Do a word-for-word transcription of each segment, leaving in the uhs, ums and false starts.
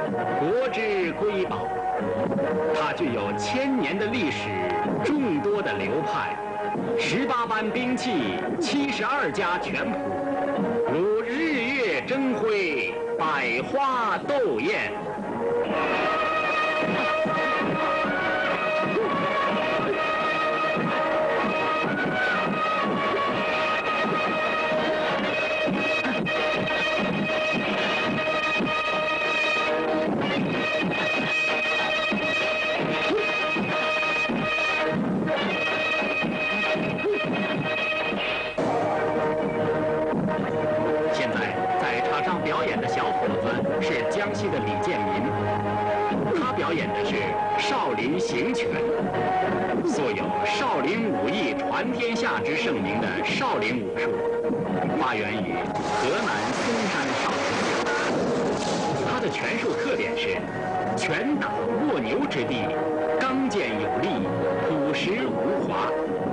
国之瑰宝。它具有千年的历史，众多的流派，十八般兵器，七十二家拳谱，如日月争辉，百花斗艳。是江西的李建民，他表演的是少林形拳，素有少林武艺传天下之盛名的少林武术，发源于河南嵩山少林寺。他的拳术特点是拳打卧牛之地，刚健有力，朴实无华。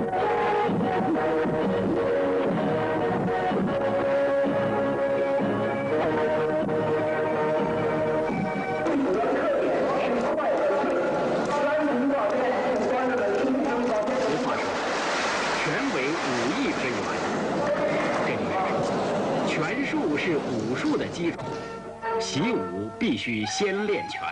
是武术的基础，习武必须先练拳。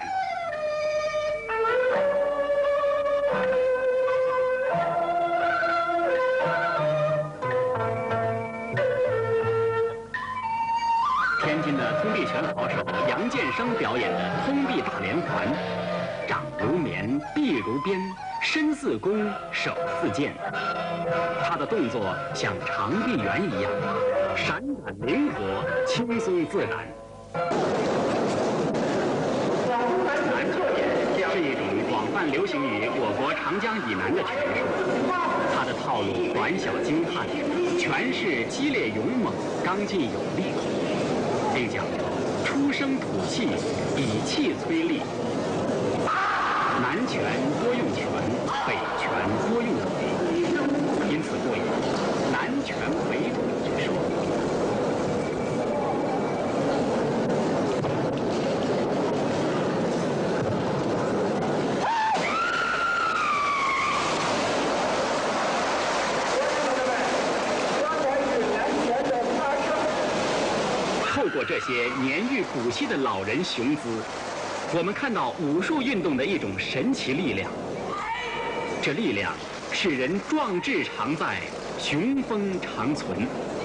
天津的通臂拳好手杨建生表演的通臂大连环，掌如棉，臂如鞭，身似弓，手似箭。他的动作像长臂猿一样，闪展灵活，轻松自然。南拳是一种广泛流行于我国长江以南的拳术，它的套路短小精悍，拳势激烈勇猛，刚劲有力，并讲究出声吐气，以气催力。南拳多用拳，北拳多用腿，因此故有南拳北腿之说。透过这些年逾古稀的老人雄姿，我们看到武术运动的一种神奇力量。这力量使人壮志常在，雄风长存。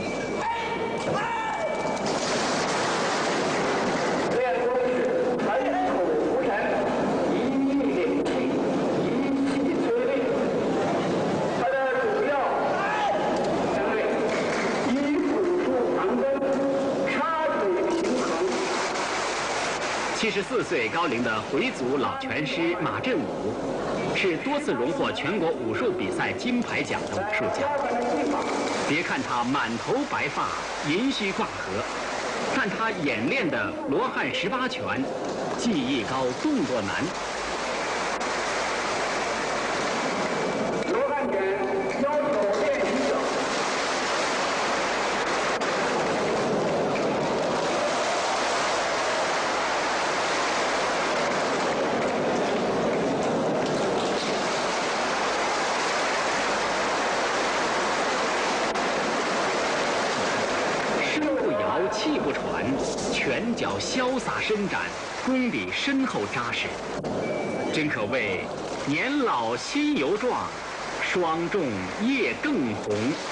七十四岁高龄的回族老拳师马振武，是多次荣获全国武术比赛金牌奖的武术家。别看他满头白发，银须挂颌，但他演练的罗汉十八拳，技艺高，动作难。罗汉拳要求练习者。气不喘，拳脚潇洒伸展，功底深厚扎实，真可谓年老心犹壮，霜重叶更红。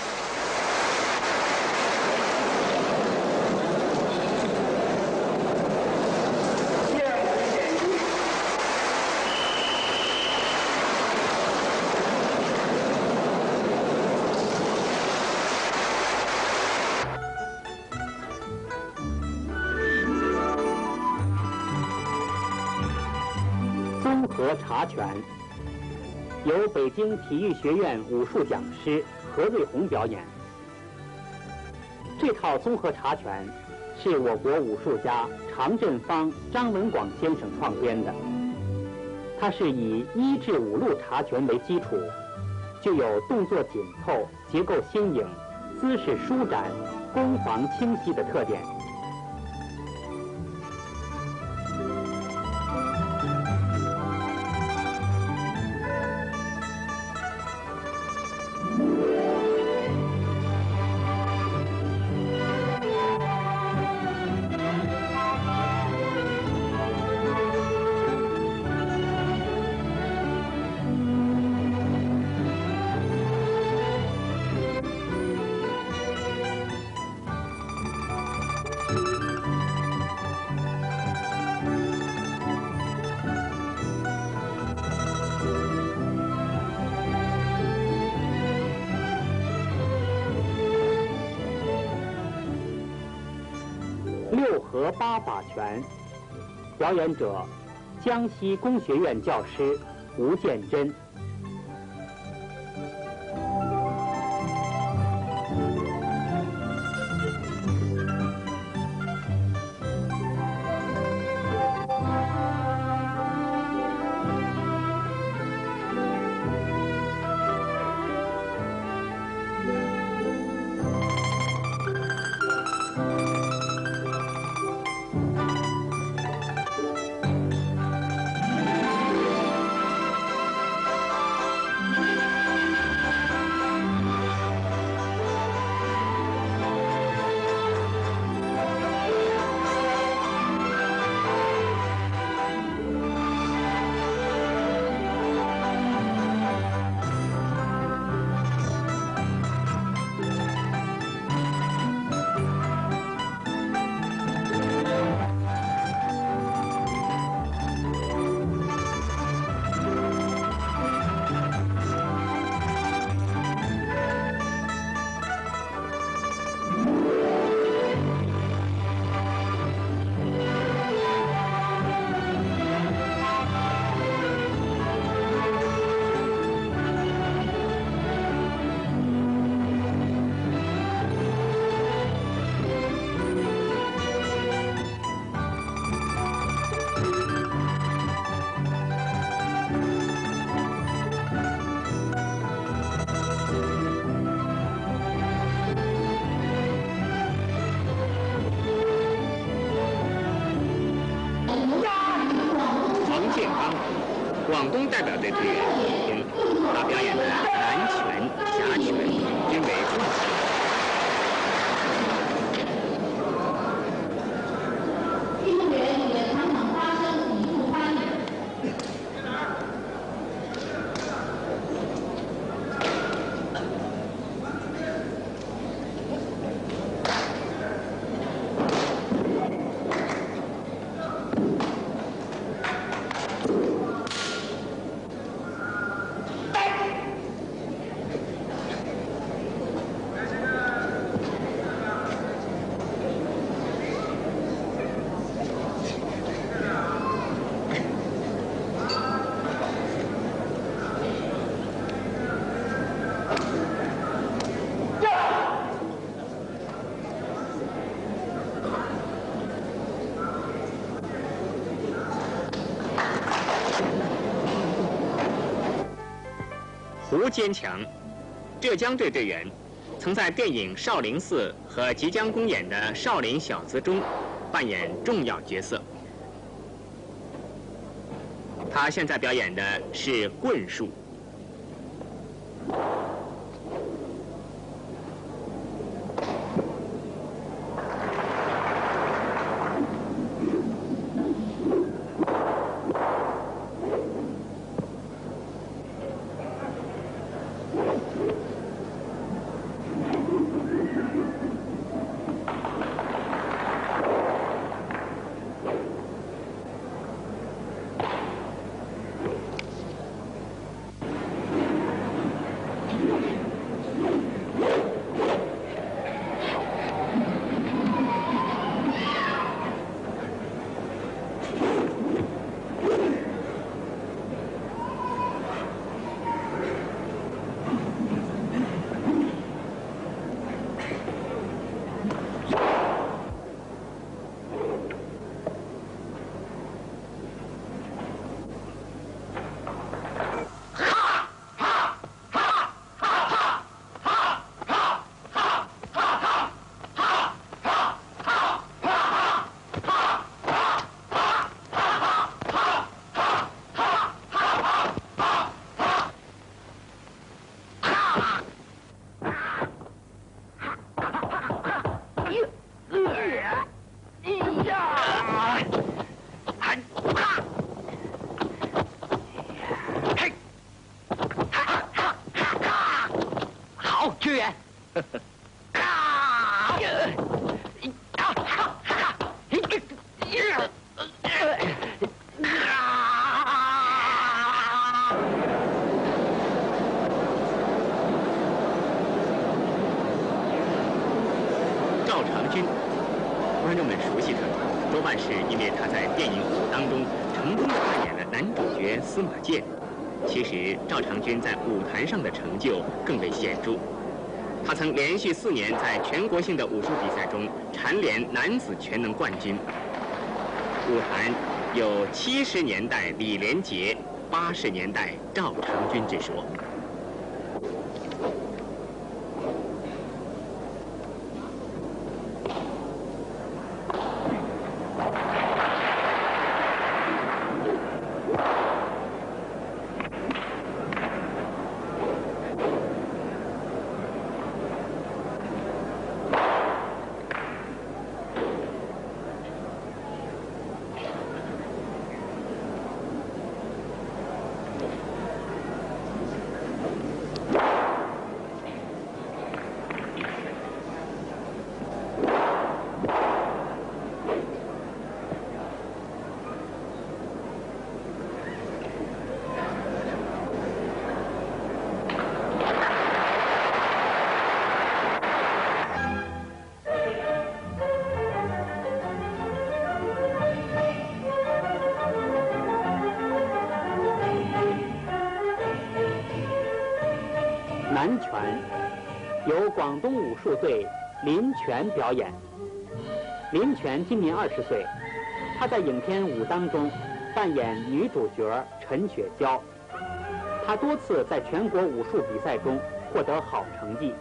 综合茶拳由北京体育学院武术讲师何瑞红表演。这套综合茶拳是我国武术家常振芳、张文广先生创编的。它是以一至五路茶拳为基础，具有动作紧凑、结构新颖、姿势舒展、攻防清晰的特点。 合八法拳。表演者：江西工学院教师吴建珍。 广东代表队队员李平，他表演的南拳、夹拳均为创新。运动员也常常发生语助翻译。胡坚强，浙江队队员，曾在电影《少林寺》和即将公演的《少林小子》中扮演重要角色。他现在表演的是棍术。赵长军，观众们熟悉他。 但是因为他在电影《武》当中成功的扮演了男主角司马迁，其实赵长军在舞台上的成就更为显著。他曾连续四年在全国性的武术比赛中蝉联男子全能冠军。武坛有七十年代李连杰，八十年代赵长军之说。 南拳由广东武术队林泉表演。林泉今年二十岁，他在影片《武》当中扮演女主角陈雪娇。他多次在全国武术比赛中获得好成绩。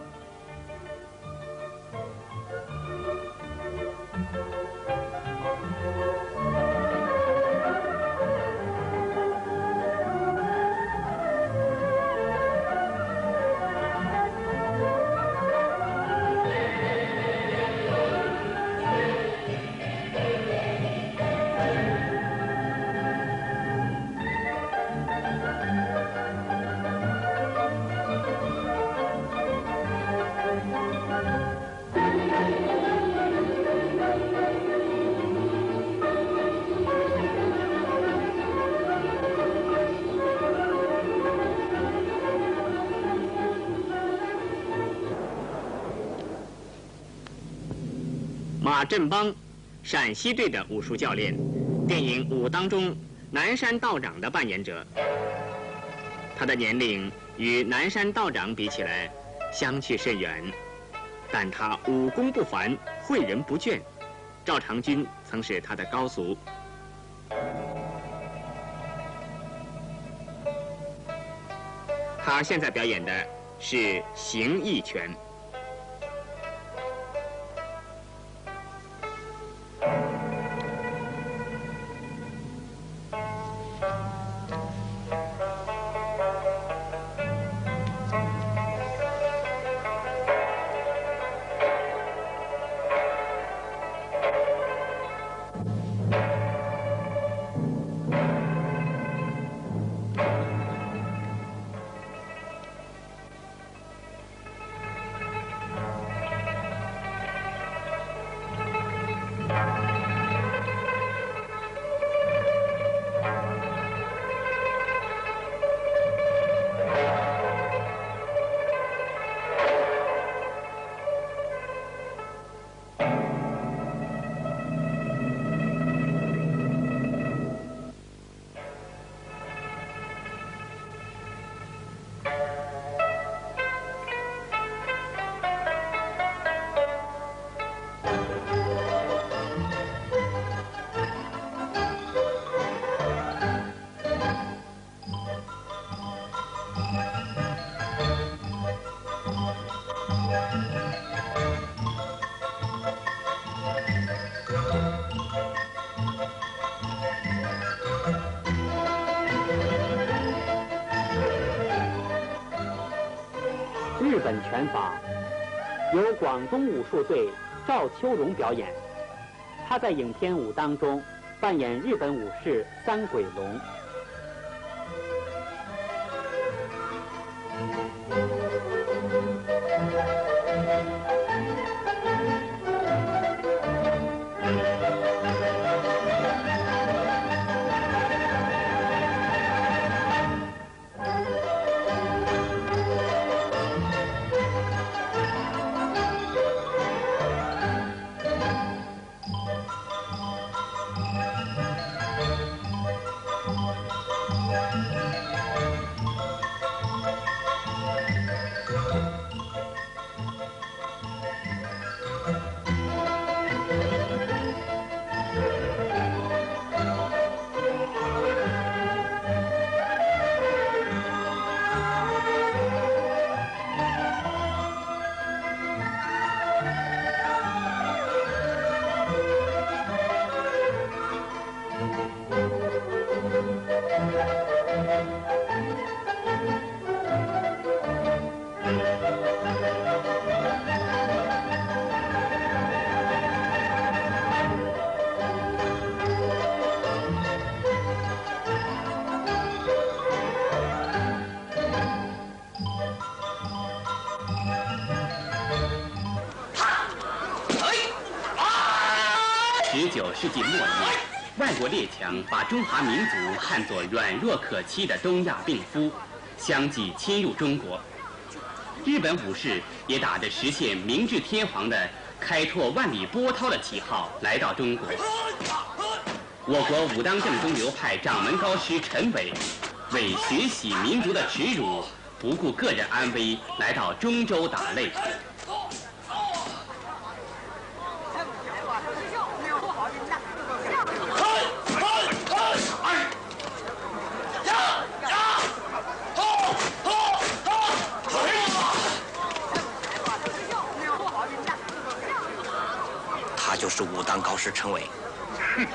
马振邦，陕西队的武术教练，电影《武》当中南山道长的扮演者。他的年龄与南山道长比起来相去甚远，但他武功不凡，诲人不倦。赵长军曾是他的高足。他现在表演的是形意拳。 日本拳法由广东武术队赵秋荣表演。他在影片《武》当中扮演日本武士三鬼龙。 九世纪末叶，外国列强把中华民族看作软弱可欺的东亚病夫，相继侵入中国。日本武士也打着实现明治天皇的开拓万里波涛的旗号来到中国。我国武当正宗流派掌门高师陈伟，为学习民族的耻辱，不顾个人安危，来到中州打擂。 他就是武当高师陈伟。哼！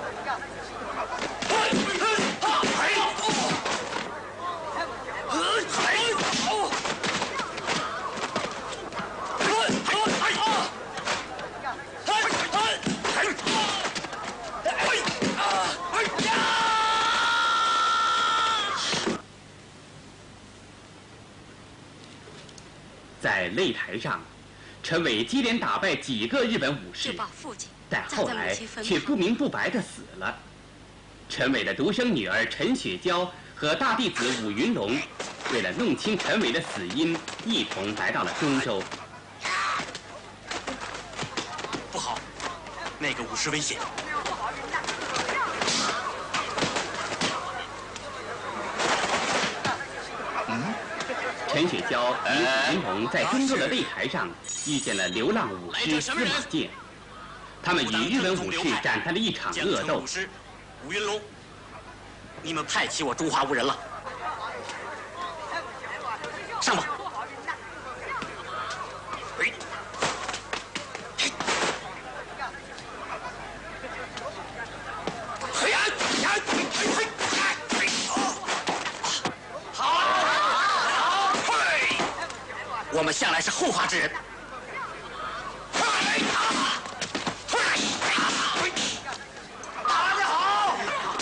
在擂台上，陈伟接连打败几个日本武士，但后来却不明不白地死了。陈伟的独生女儿陈雪娇和大弟子武云龙，为了弄清陈伟的死因，一同来到了中州。 不好，那个武士危险！ 嗯。陈雪娇与武云龙在中州的擂台上遇见了流浪武师司马健，他们与日本武士展开了一场恶斗。 武师武云龙，你们派起我中华无人了，上吧！我们向来是后发之人。大家好，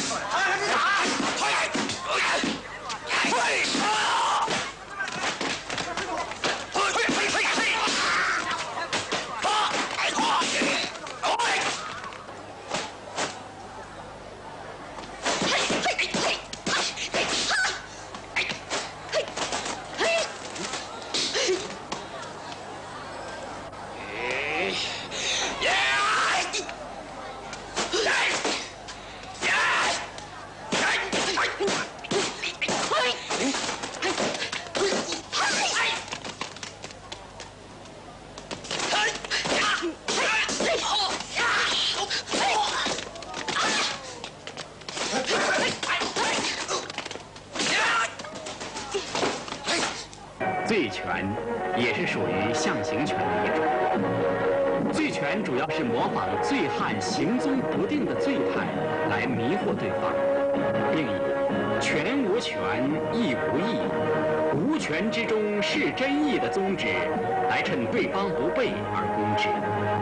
醉拳也是属于象形拳的一种。醉拳主要是模仿醉汉行踪不定的醉态来迷惑对方，并以拳无拳，意无意，无拳之中是真意的宗旨，来趁对方不备而攻之。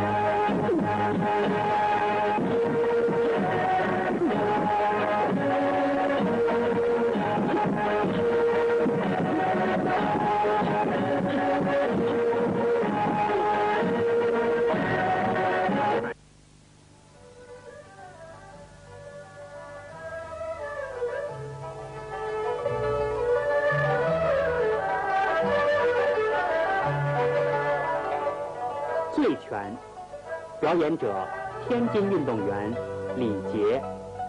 醉拳，表演者天津运动员李杰。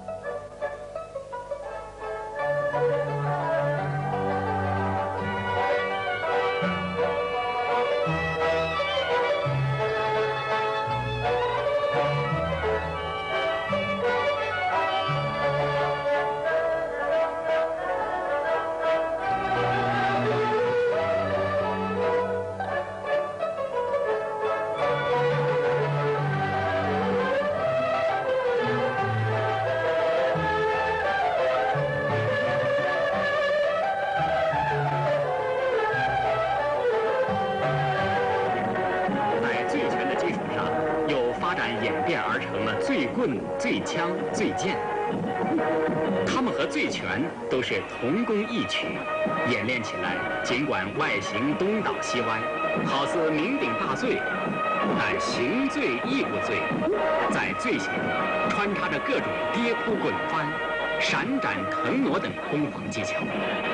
醉棍、醉枪、醉剑，他们和醉拳都是同工异曲，演练起来尽管外形东倒西歪，好似酩酊大醉， 但行醉亦不醉，在醉前穿插着各种跌扑滚翻、闪展腾挪等攻防技巧。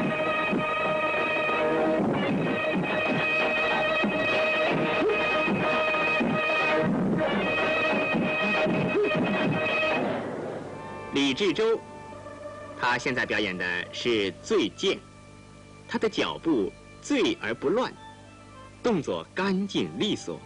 李志洲，他现在表演的是醉剑，他的脚步醉而不乱，动作干净利索。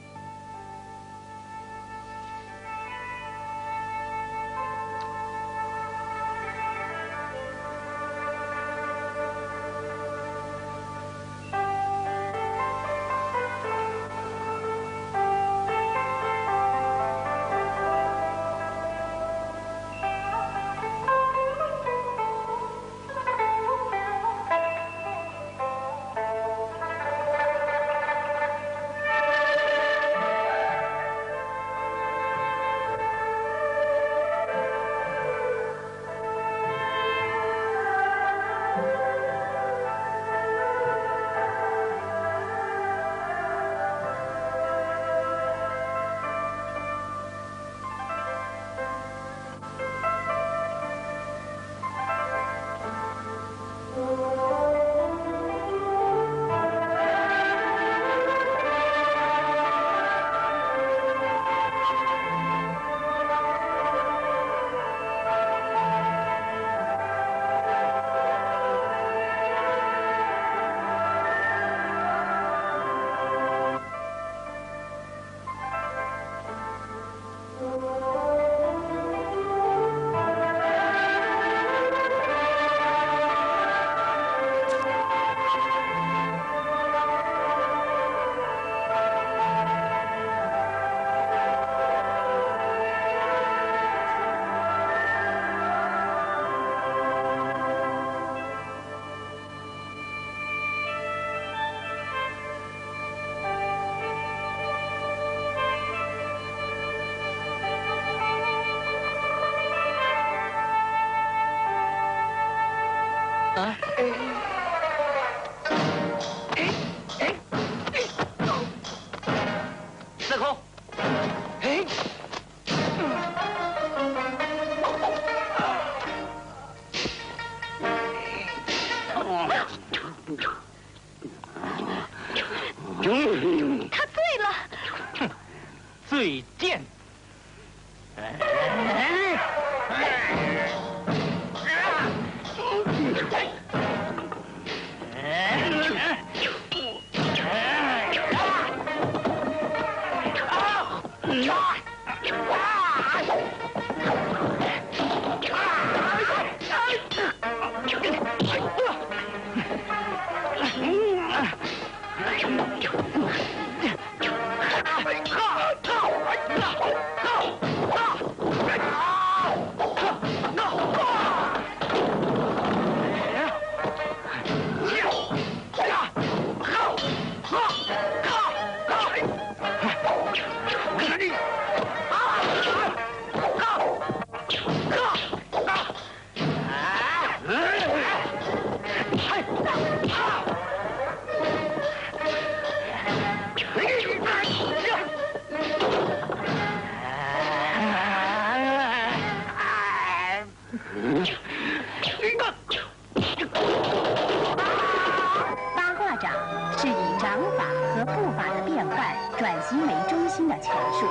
啊！失控！哎！ 他醉了。 哼，醉剑。 八卦掌是以掌法和步法的变换转型为中心的拳术。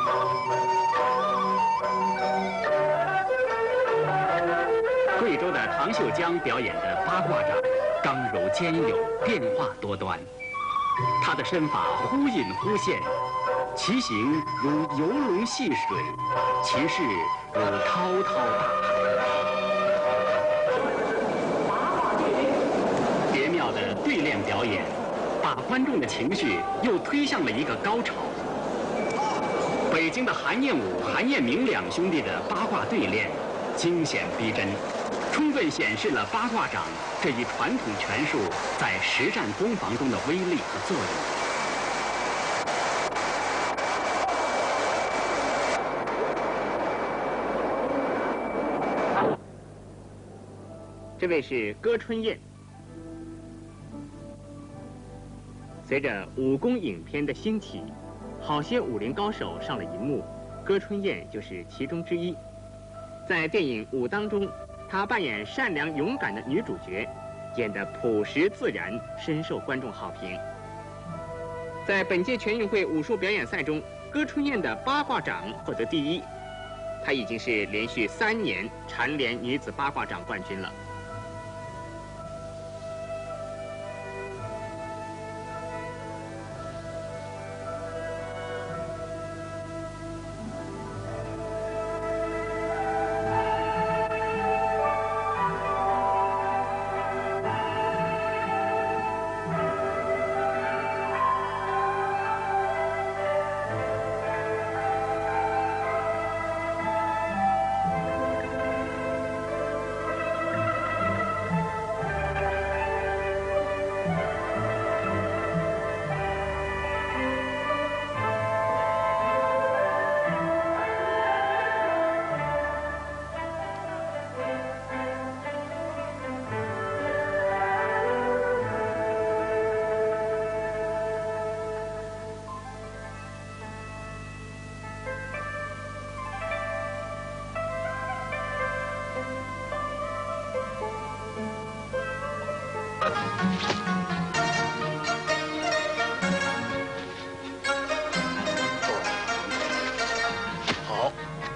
贵州的唐秀江表演的八卦掌，刚柔兼有，变化多端。他的身法忽隐忽现，其形如游龙戏水，其势如滔滔大海。绝妙的对练表演，把观众的情绪又推向了一个高潮。北京的韩彦武、韩彦明两兄弟的八卦对练，惊险逼真，充分显示了八卦掌这一传统拳术在实战攻防中的威力和作用。 这位是歌春燕。随着武功影片的兴起， 好些武林高手上了荧幕，歌春燕就是其中之一。在电影《武当》中，她扮演善良勇敢的女主角，演得朴实自然，深受观众好评。在本届全运会武术表演赛中，歌春燕的八卦掌获得第一，她已经是连续三年蝉联女子八卦掌冠军了。 好。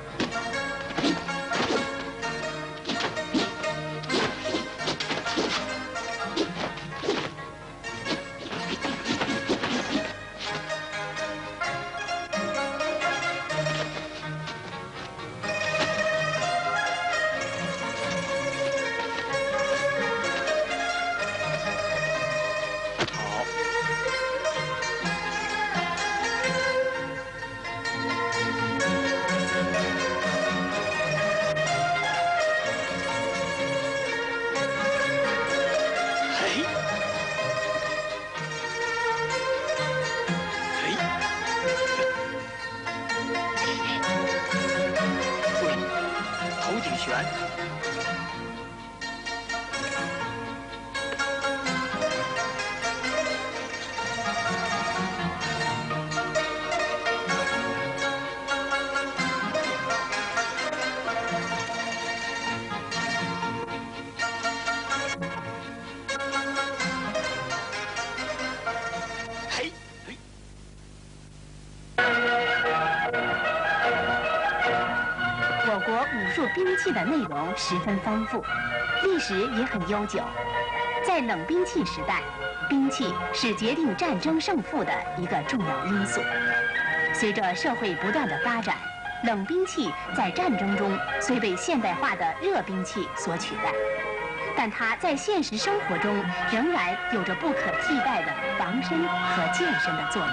我国武术兵器的内容十分丰富，历史也很悠久。在冷兵器时代，兵器是决定战争胜负的一个重要因素。随着社会不断的发展，冷兵器在战争中虽被现代化的热兵器所取代，但它在现实生活中仍然有着不可替代的防身和健身的作用。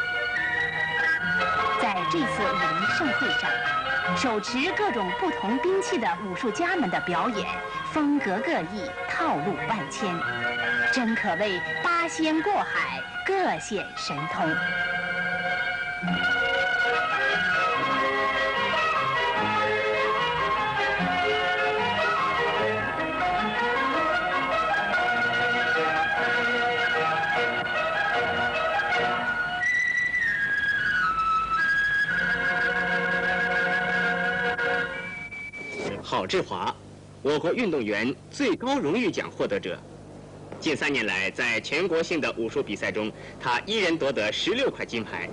在这次武林盛会上，手持各种不同兵器的武术家们的表演，风格各异，套路万千，真可谓八仙过海，各显神通。 郝志华，我国运动员最高荣誉奖获得者。近三年来，在全国性的武术比赛中，他一人夺得十六块金牌。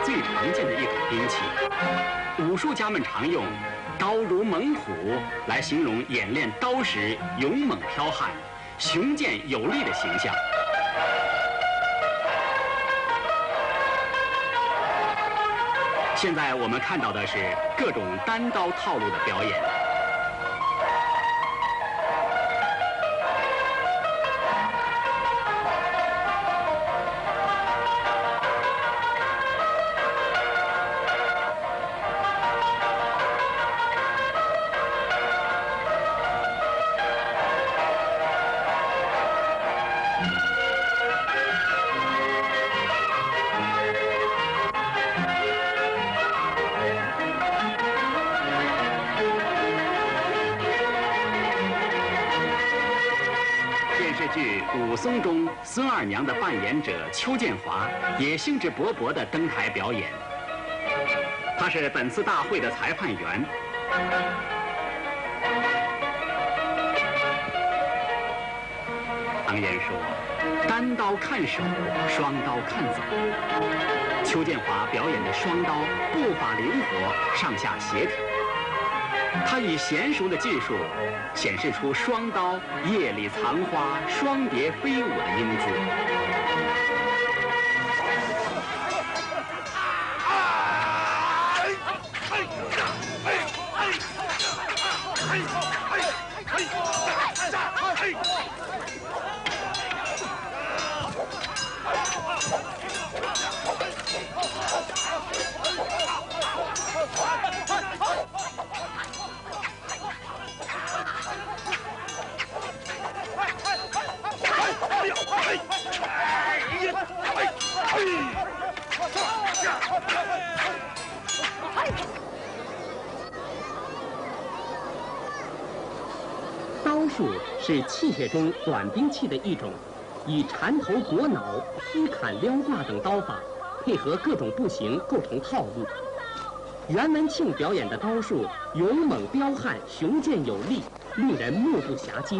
最常见的一种兵器。武术家们常用“刀如猛虎”来形容演练刀时勇猛剽悍、雄健有力的形象。现在我们看到的是各种单刀套路的表演。剧《武松》中，孙二娘的扮演者邱建华也兴致勃勃地登台表演。他是本次大会的裁判员。常言说，单刀看手，双刀看走。邱建华表演的双刀步伐灵活，上下协调。他以娴熟的技术显示出双刀叶里藏花、双蝶飞舞的英姿。 刀术是器械中短兵器的一种，以缠头裹脑、劈砍撩挂等刀法，配合各种步形构成套路。袁文庆表演的刀术勇猛彪悍、雄健有力，令人目不暇接。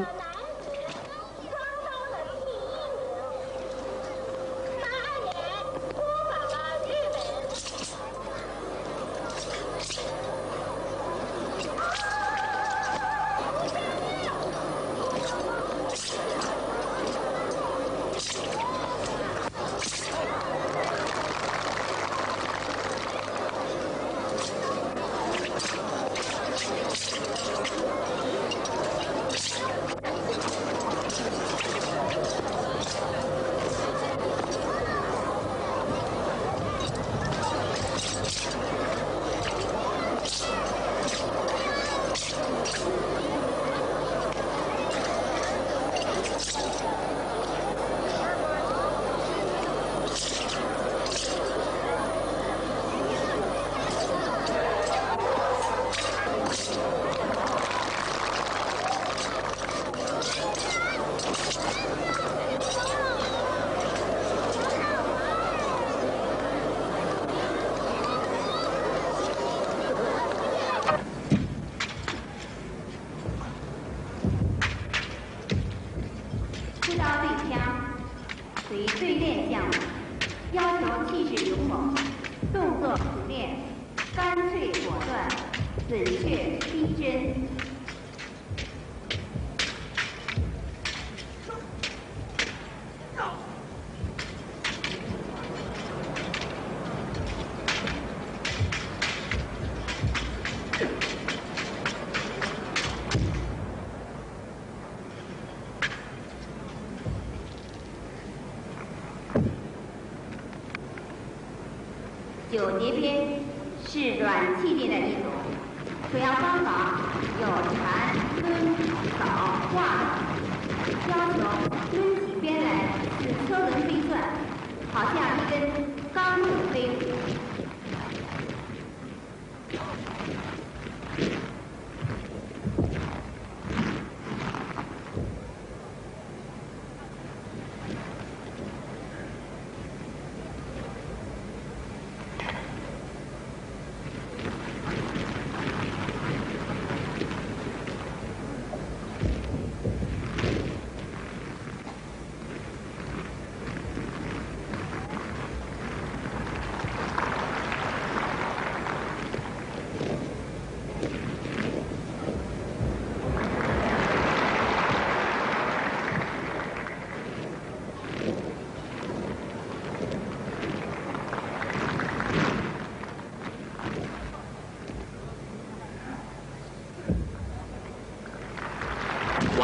九节鞭是软气鞭的一种，主要方法有缠、抡、扫、挂等，要求抡起鞭来使车轮飞转，好像一根钢木飞舞。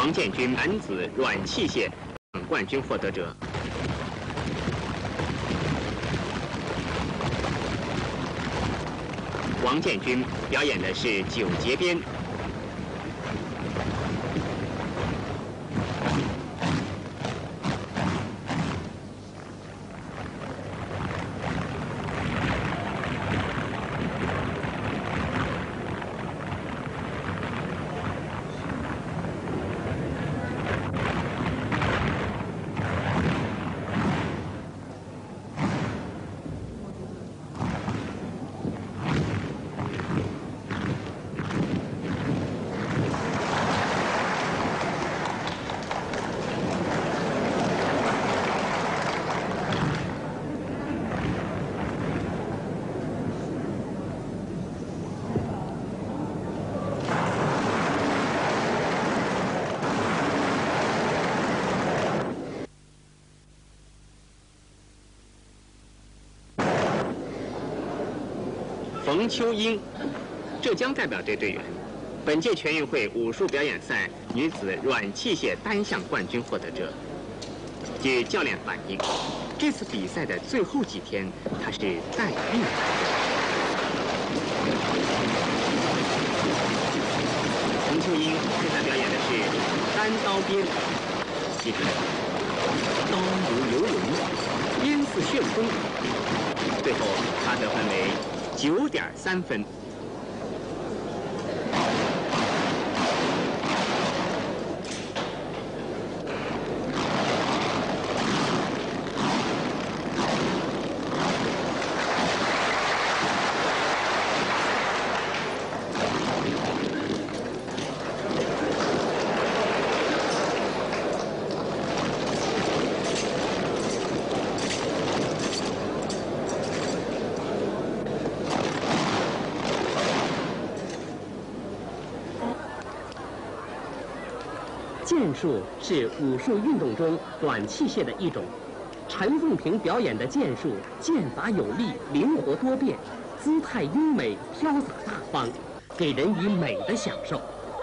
王建军男子软器械冠军获得者。王建军表演的是九节鞭。冯秋英，浙江代表队队员，本届全运会武术表演赛女子软器械单项冠军获得者。据教练反映，这次比赛的最后几天，她是带病来的。冯秋英现在表演的是单刀鞭，记住，刀如游龙，鞭似旋风。最后，她得分为九点三分。 剑术是武术运动中短器械的一种。陈凤萍表演的剑术剑法有力、灵活多变，姿态优美、潇洒大方，给人以美的享受。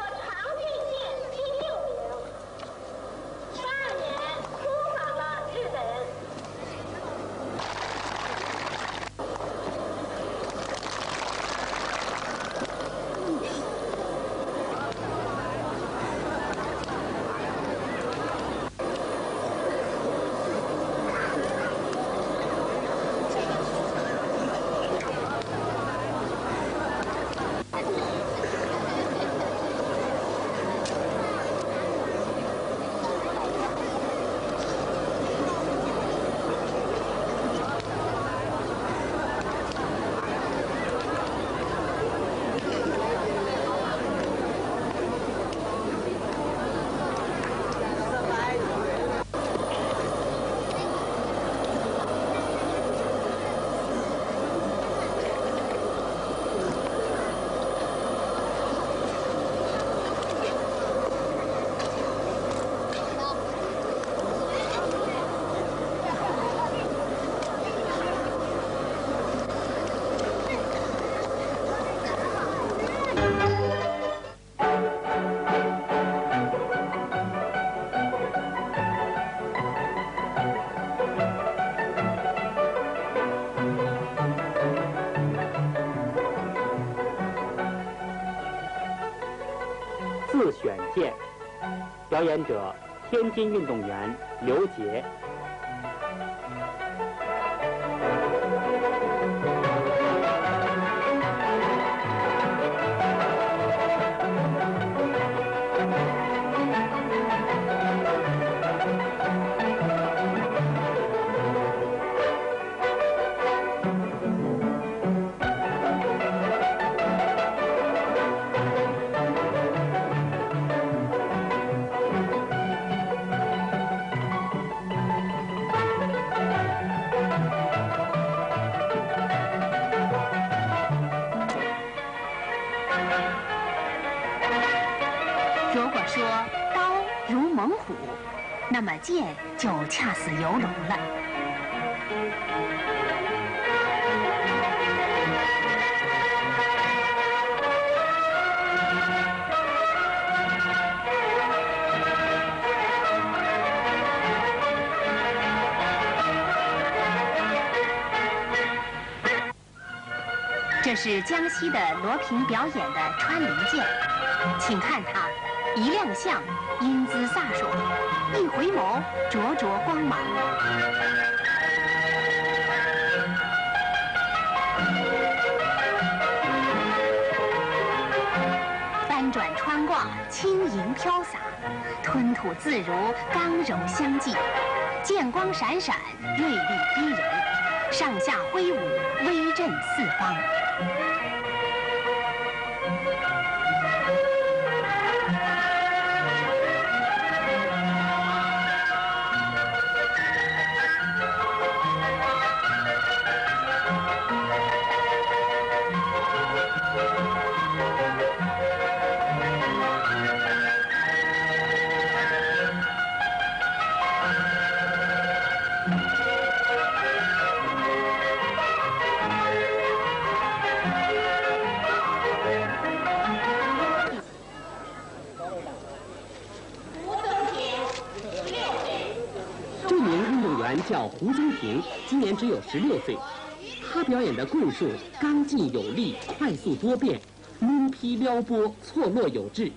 自选剑，表演者天津运动员刘杰。 如果说刀如猛虎，那么剑就恰似游龙了。 这是江西的罗平表演的穿林剑，请看他一亮相，英姿飒爽；一回眸，灼灼光芒。翻转穿挂，轻盈飘洒；吞吐自如，刚柔相济；剑光闪闪，锐利逼人；上下挥舞，威震四方。 叫胡宗平，今年只有十六岁。他表演的棍术刚劲有力，快速多变，抡劈撩拨，错落有致。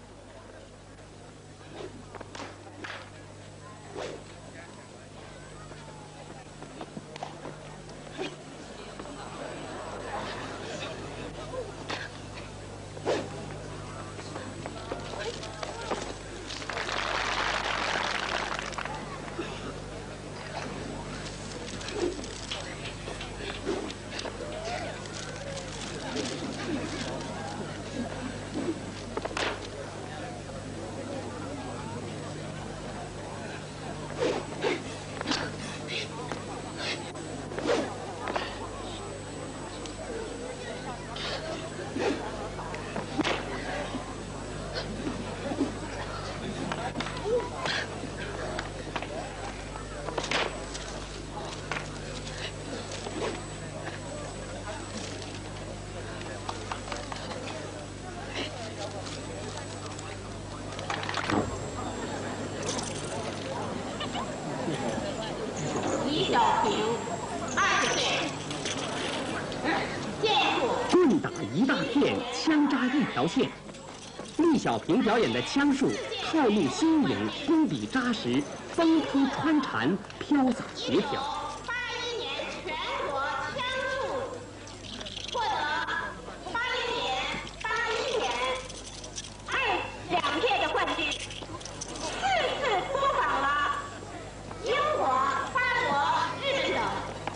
条线，厉小平表演的枪术套路新颖，功底扎实，风突穿缠，飘洒协调。 八一年全国枪术获得八零年、八一年二两届的冠军，四次出访了英国、法国、日本等。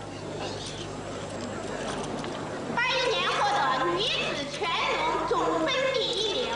八一年获得女子全龙总分第一名。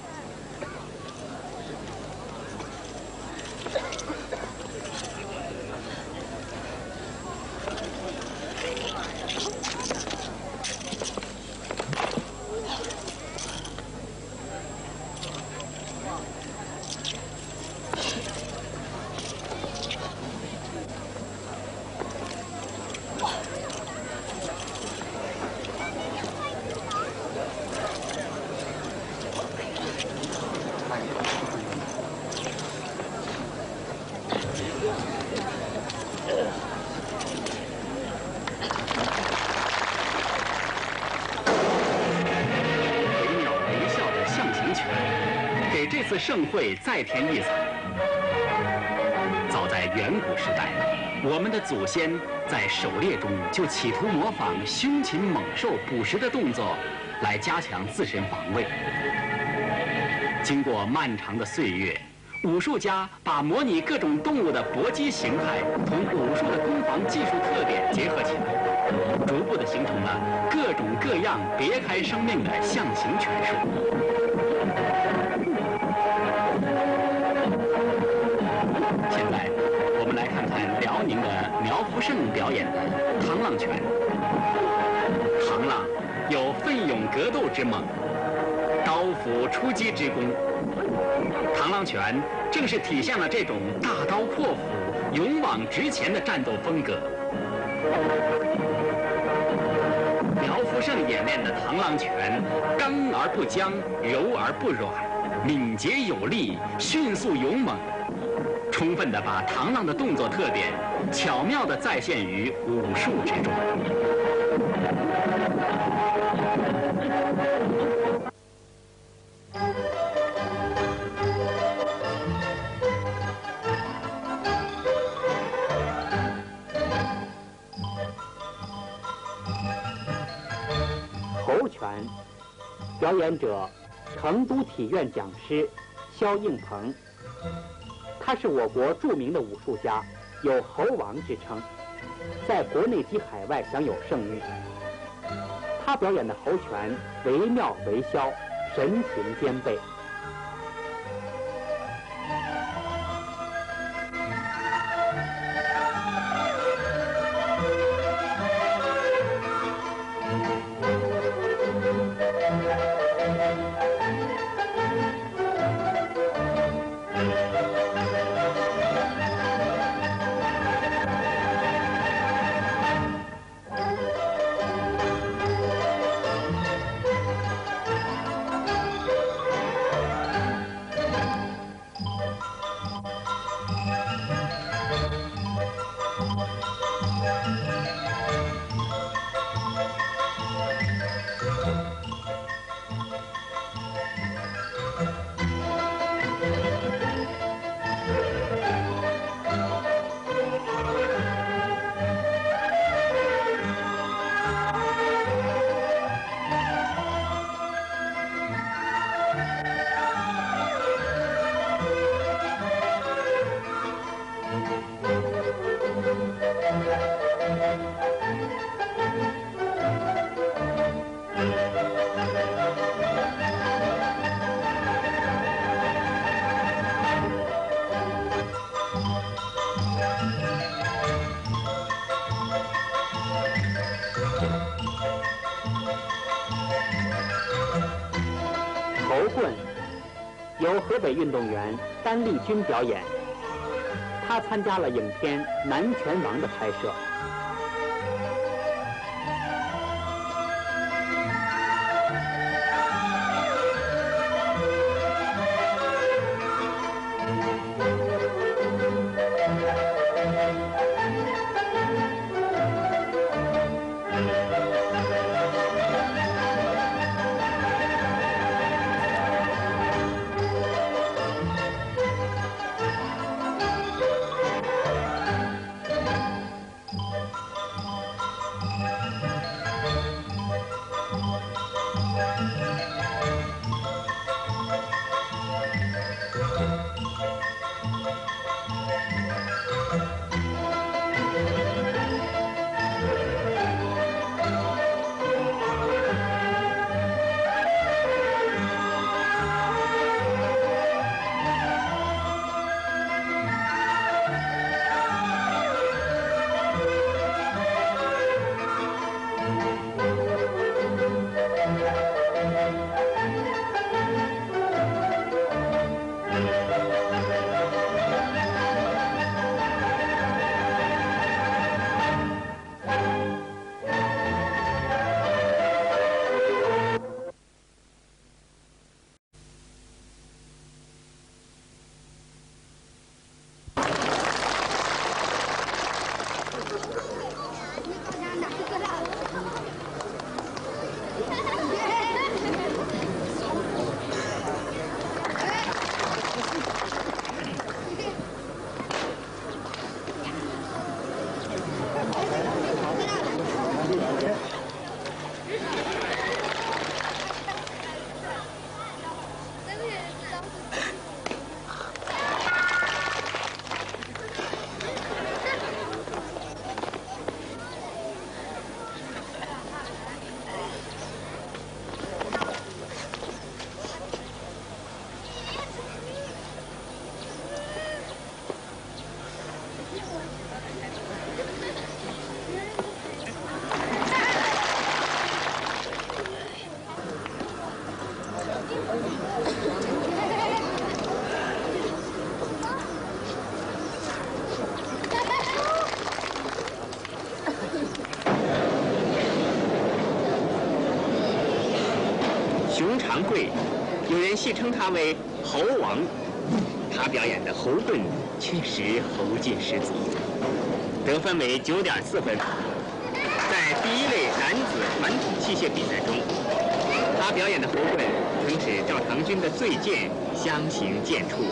这次盛会再添异彩。早在远古时代，我们的祖先在狩猎中就企图模仿凶禽猛兽捕食的动作，来加强自身防卫。经过漫长的岁月，武术家把模拟各种动物的搏击形态同武术的攻防技术特点结合起来，逐步的形成了各种各样别开生面的象形拳术。现在，我们来看看辽宁的苗福胜表演的螳螂拳。螳螂有奋勇格斗之猛，刀斧出击之功。螳螂拳正是体现了这种大刀阔斧、勇往直前的战斗风格。苗福胜演练的螳螂拳，刚而不僵，柔而不软，敏捷有力，迅速勇猛。充分地把螳螂的动作特点巧妙地再现于武术之中。 猴拳，表演者成都体院讲师肖应鹏，他是我国著名的武术家，有猴王之称，在国内及海外享有盛誉。他表演的猴拳惟妙惟肖，神形兼备。猴棍由河北运动员单立军表演，他参加了影片《南拳王》的拍摄。 熊长贵，有人戏称他为猴王。他表演的猴棍确实猴劲十足，得分为九点四分。在第一类男子传统器械比赛中，他表演的猴棍曾使赵长军的醉剑相形见绌。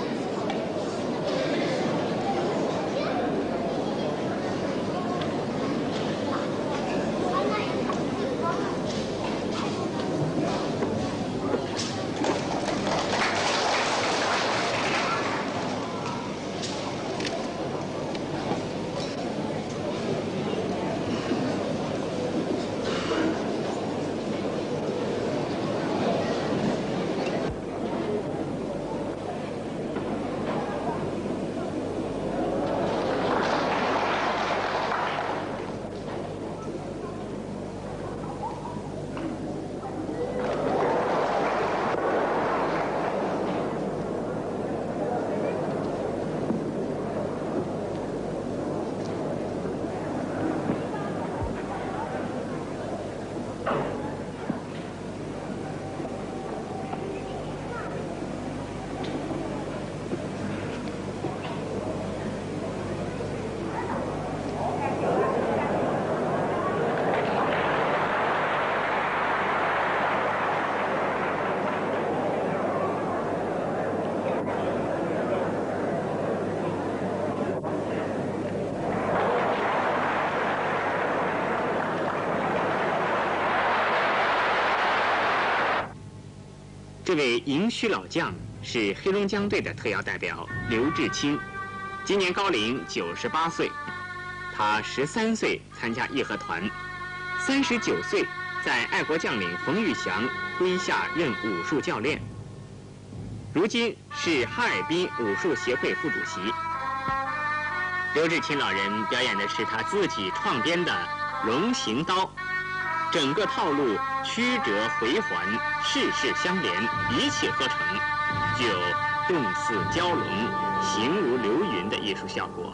这位营区老将是黑龙江队的特邀代表刘志清，今年高龄九十八岁。他十三岁参加义和团，三十九岁在爱国将领冯玉祥麾下任武术教练，如今是哈尔滨武术协会副主席。刘志清老人表演的是他自己创编的龙形刀，整个套路曲折回环，事事相连，一气呵成，具有动似蛟龙，形如流云的艺术效果。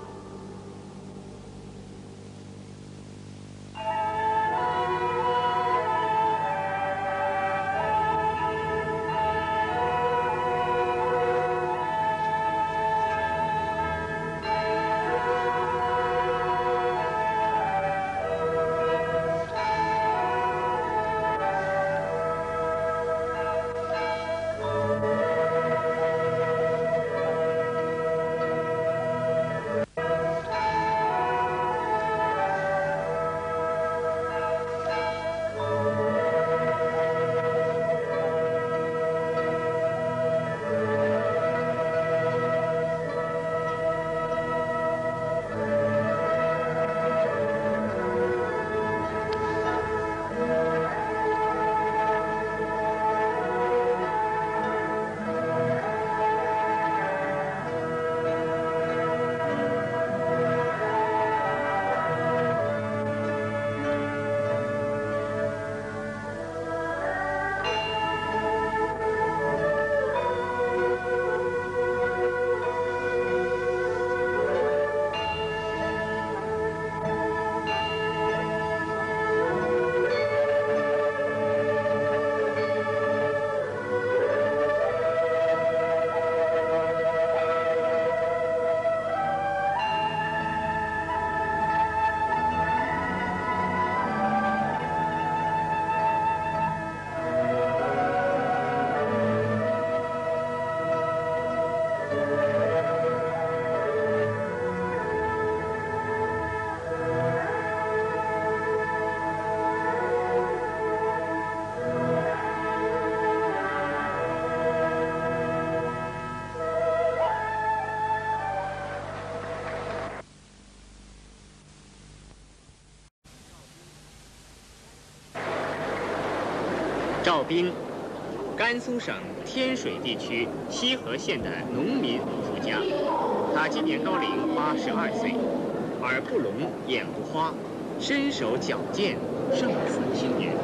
赵斌，甘肃省天水地区西河县的农民武术家，他今年高龄八十二岁，耳不聋，眼不花，身手矫健，胜似青年。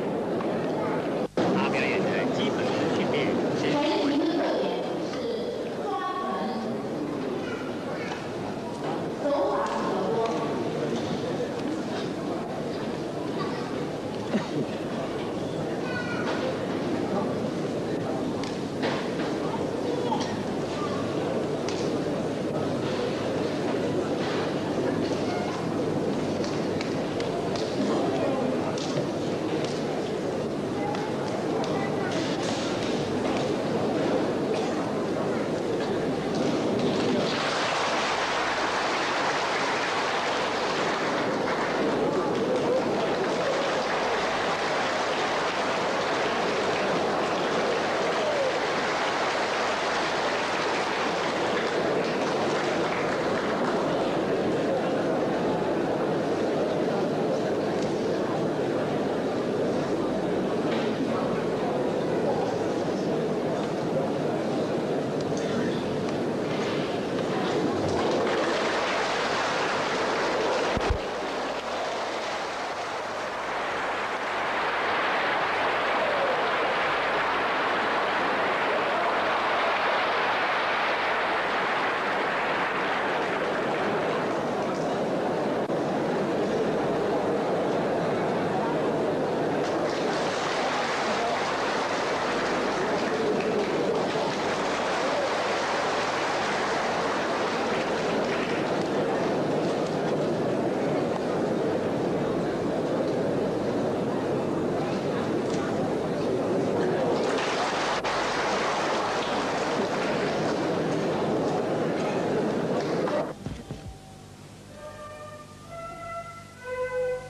他表演的基本功训练是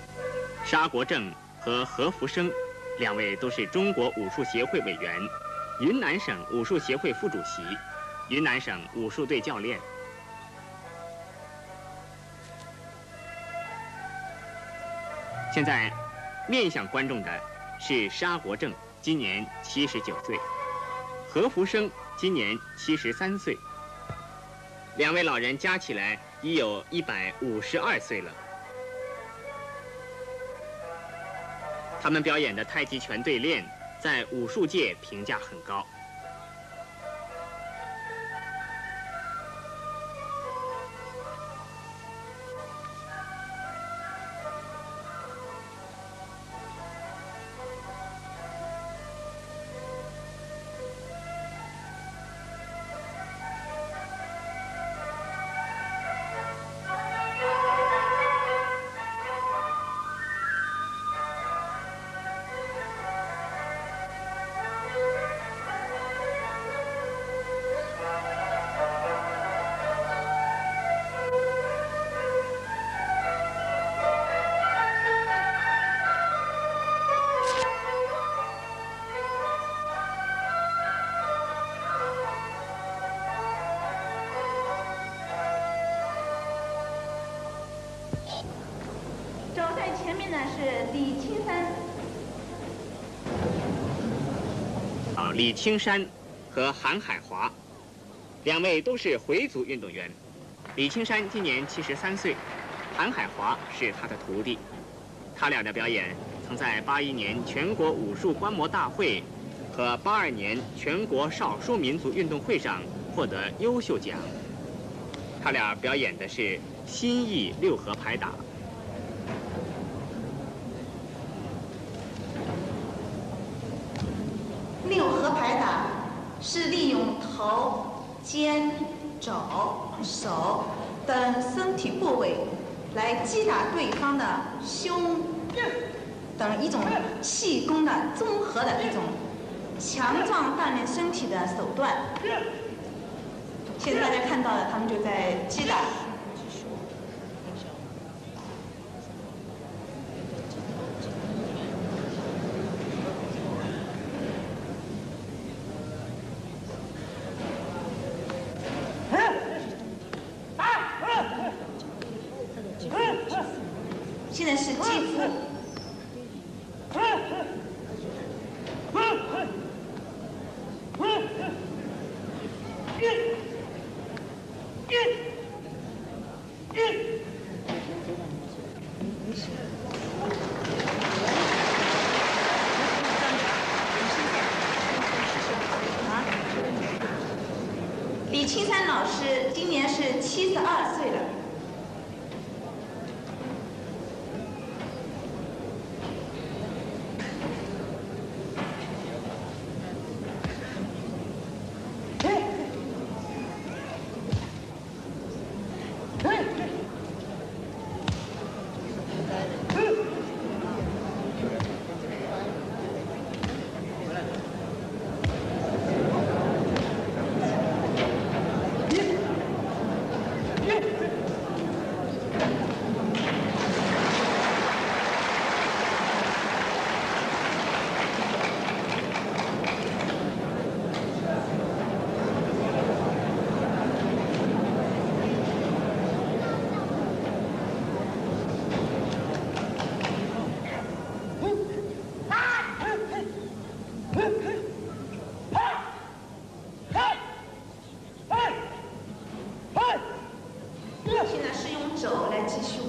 沙国正和何福生，两位都是中国武术协会委员， 云南省武术协会副主席，云南省武术队教练。现在，面向观众的是沙国正，今年七十九岁；何福生今年七十三岁。两位老人加起来已有一百五十二岁了。他们表演的太极拳对练，在武术界评价很高。 走在前面的是李青山。 啊，李青山和韩海华，两位都是回族运动员。李青山今年七十三岁，韩海华是他的徒弟。他俩的表演曾在八一年全国武术观摩大会和八二年全国少数民族运动会上获得优秀奖。他俩表演的是新意六合拍打。 六合拍打是利用头、肩、肘、手等身体部位来击打对方的胸等一种气功的综合的一种强壮锻炼身体的手段。现在大家看到的，他们就在击打。现在是击腹。李青山老师今年是七十二岁了。现在是用肘来击胸。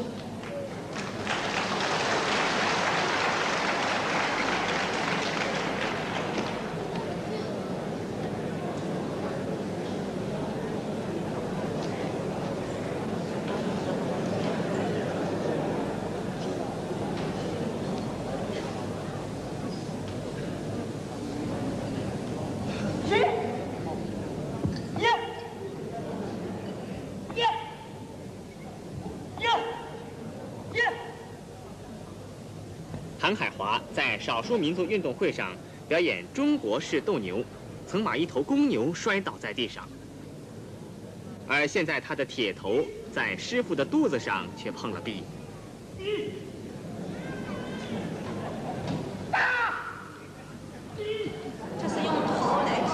韩海华在少数民族运动会上表演中国式斗牛，曾把一头公牛摔倒在地上。而现在他的铁头在师傅的肚子上却碰了壁。 这是用头来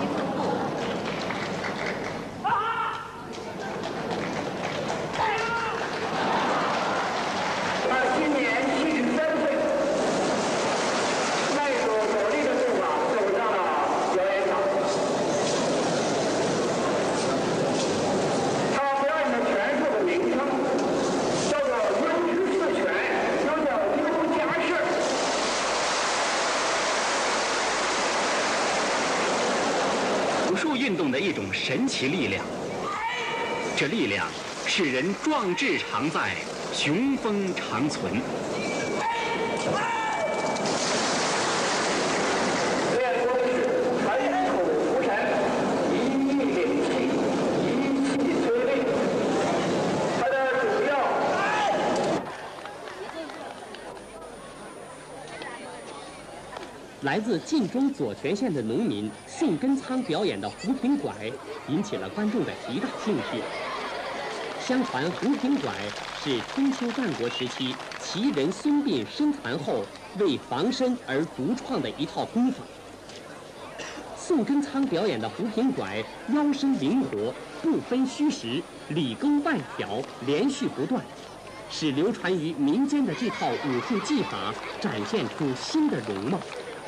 运动的一种神奇力量。这力量使人壮志常在，雄风长存。 来自晋中左权县的农民宋根仓表演的胡平拐，引起了观众的极大兴趣。相传胡平拐是春秋战国时期齐人孙膑身残后为防身而独创的一套功法。宋根仓表演的胡平拐腰身灵活，不分虚实，里勾外挑，连续不断，使流传于民间的这套武术技法展现出新的容貌。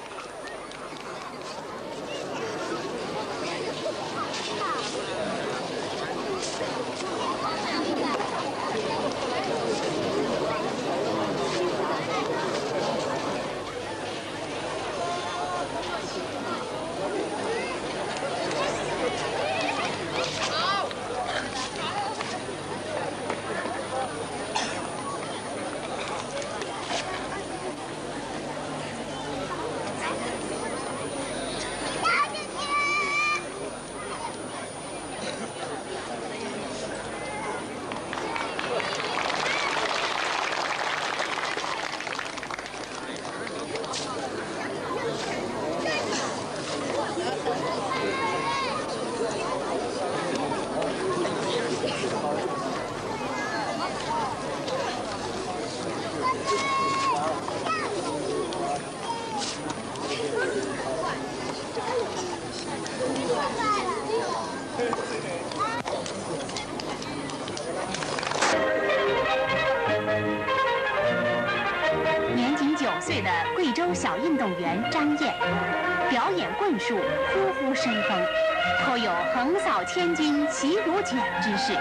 小运动员张燕表演棍术，呼呼生风，颇有横扫千军、席如卷之势。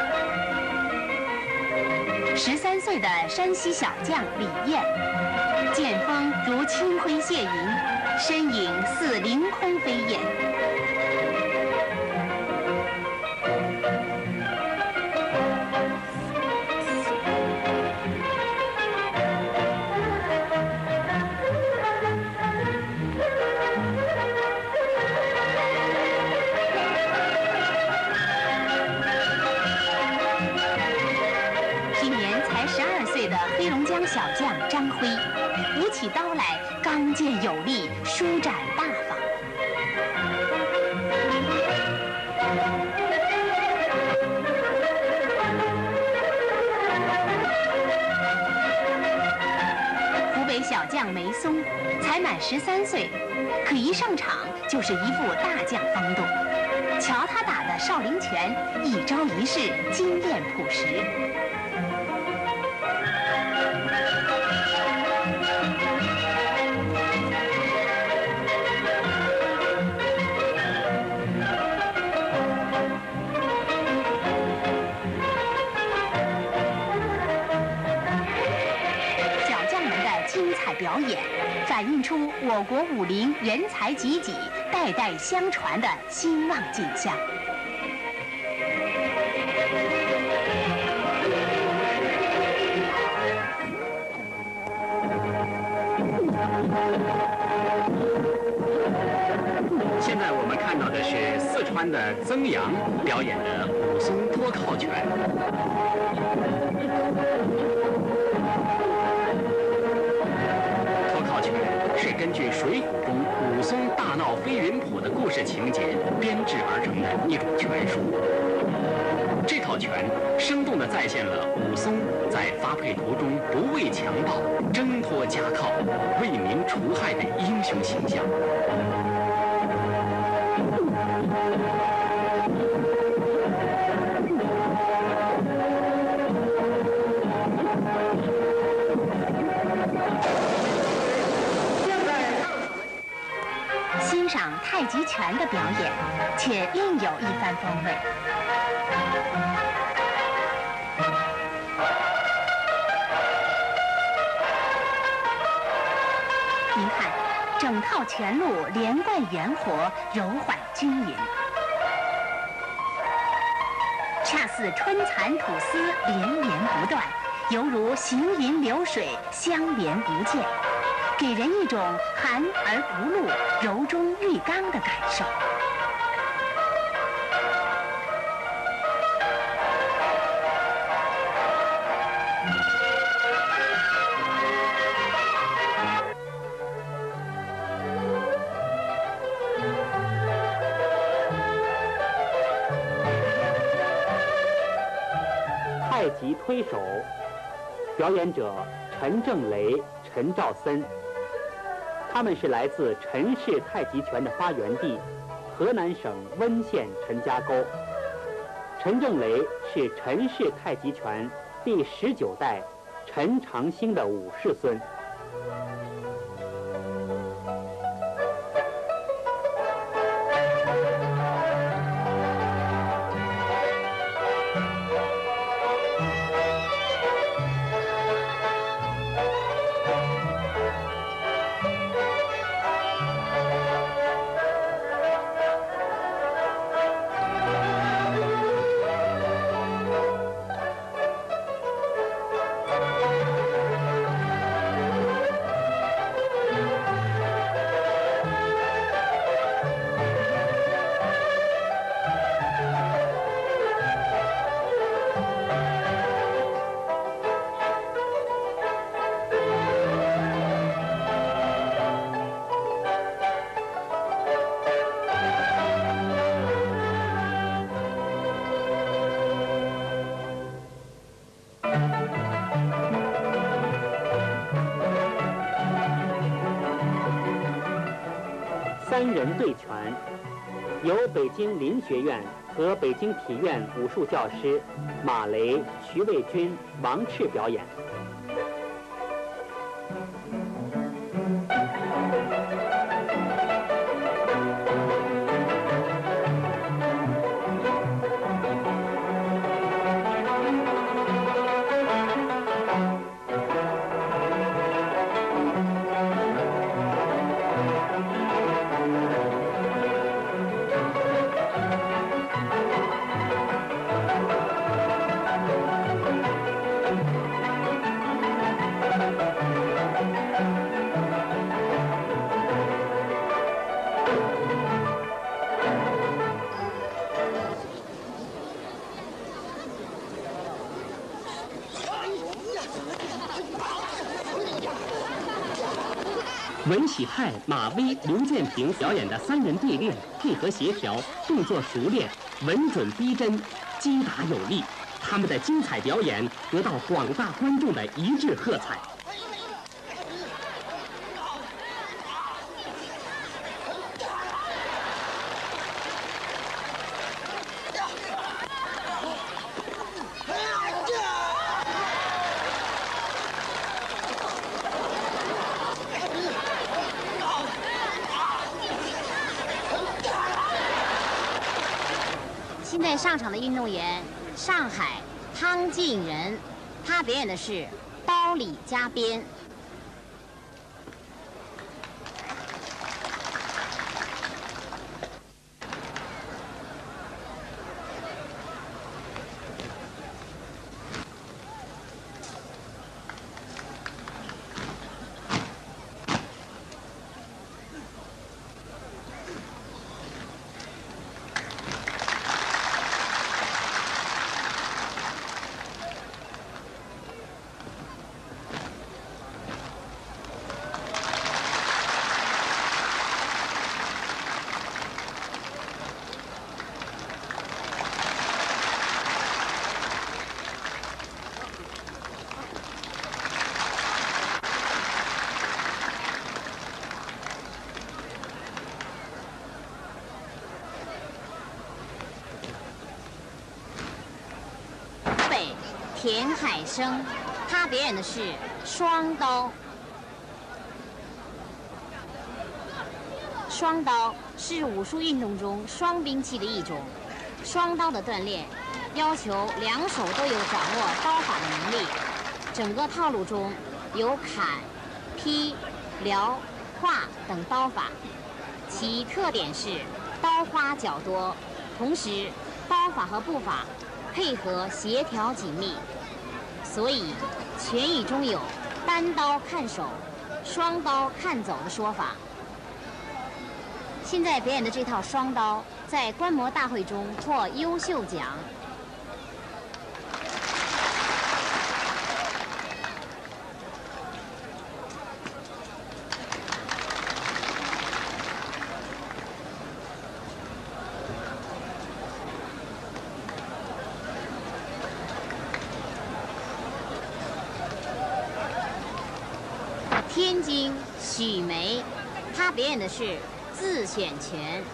十三岁的山西小将李艳，剑锋如清辉泻银，身影似凌空飞燕。小将张辉舞起刀来，刚健有力，舒展大方。湖北小将梅松才满十三岁，可一上场就是一副大将风度。瞧他打的少林拳，一招一式精炼朴实。表演反映出我国武林人才济济、代代相传的兴旺景象。 现在我们看到的是四川的曾阳表演的武松脱靠拳。是根据《水浒》中武松大闹飞云浦的故事情节编制而成的一种拳术。这套拳生动地再现了武松在发配途中不畏强暴、挣脱家靠、为民除害的英雄形象。 欣赏太极拳的表演，且另有一番风味。您看，整套拳路连贯圆活，柔缓均匀。 恰似春蚕吐丝，连绵不断，犹如行云流水，相连不间，给人一种含而不露、柔中寓刚的感受。 太极推手，表演者陈正雷、陈兆森，他们是来自陈氏太极拳的发源地河南省温县陈家沟。陈正雷是陈氏太极拳第十九代陈长兴的五世孙。三人对拳，由北京林学院和北京体院武术教师马雷、徐卫军、王赤表演。 文喜派马威、刘建平表演的三人对练，配合协调，动作熟练，稳准逼真，击打有力。他们的精彩表演得到广大观众的一致喝彩。 现在上场的运动员，上海汤进仁，他表演的是刀里加鞭。田海生，他表演的是双刀。双刀是武术运动中双兵器的一种。双刀的锻炼要求两手都有掌握刀法的能力。整个套路中有砍、劈、撩、划等刀法，其特点是刀花较多，同时刀法和步法配合协调紧密，所以拳语中有单刀看手、双刀看走的说法。现在表演的这套双刀，在观摩大会中获优秀奖。天津许梅，她表演的是自选拳。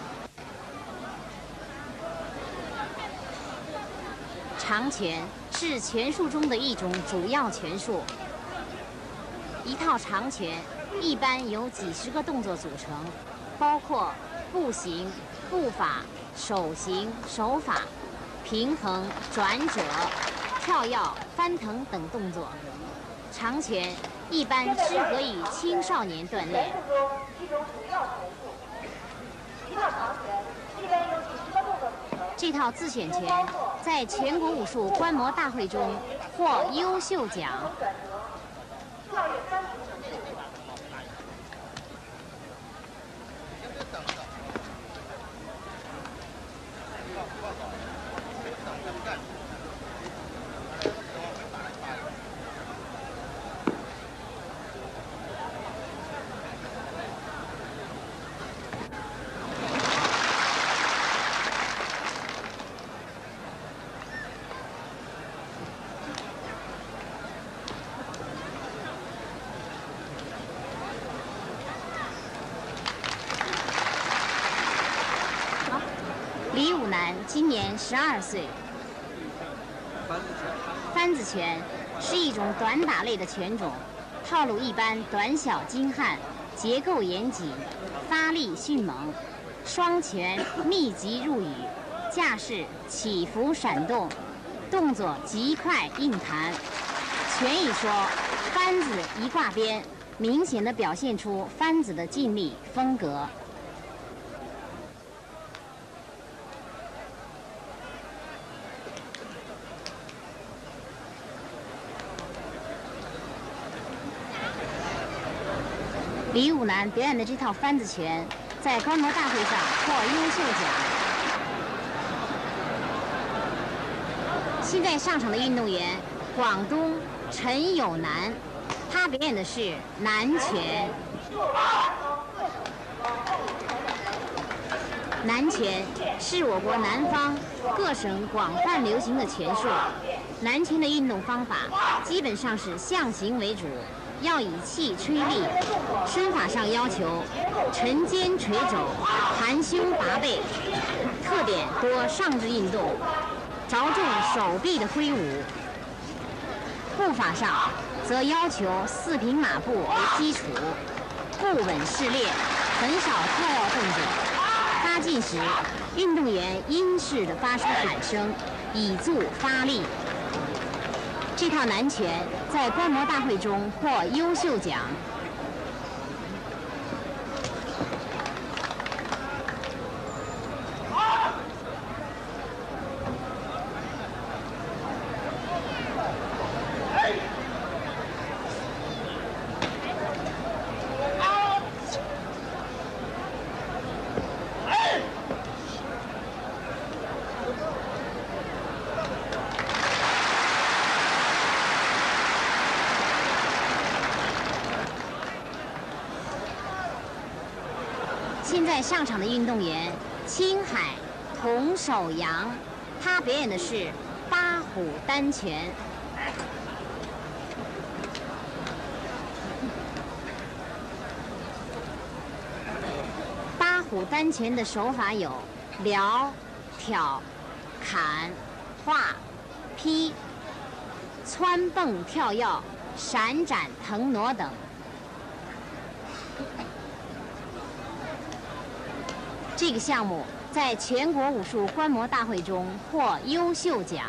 长拳是拳术中的一种主要拳术。一套长拳一般由几十个动作组成，包括步行、步法、手型、手法、平衡、转折、跳跃、翻腾等动作。长拳一般适合于青少年锻炼。这套自选拳在全国武术观摩大会中获优秀奖。李武南今年十二岁。翻子拳是一种短打类的拳种，套路一般短小精悍，结构严谨，发力迅猛，双拳密集入羽，架势起伏闪动，动作极快硬弹。拳语说翻子一挂鞭，明显地表现出翻子的劲力风格。李武南表演的这套翻子拳，在观摩大会上获优秀奖。现在上场的运动员，广东陈友南，他表演的是南拳。南拳是我国南方各省广泛流行的拳术。南拳的运动方法基本上是象形为主，要以气吹力。身法上要求沉肩垂肘，含胸拔背，特点多上肢运动，着重手臂的挥舞。步法上则要求四平马步为基础，步稳势列，很少跳跃动作。发劲时，运动员因式地发出喊声，以助发力。这套南拳在观摩大会中获优秀奖。现在上场的运动员青海童守阳，他表演的是八虎单拳。八虎单拳的手法有撩、挑、砍、划、劈、蹿蹦跳跃、闪展腾挪等。这个项目在全国武术观摩大会中获优秀奖。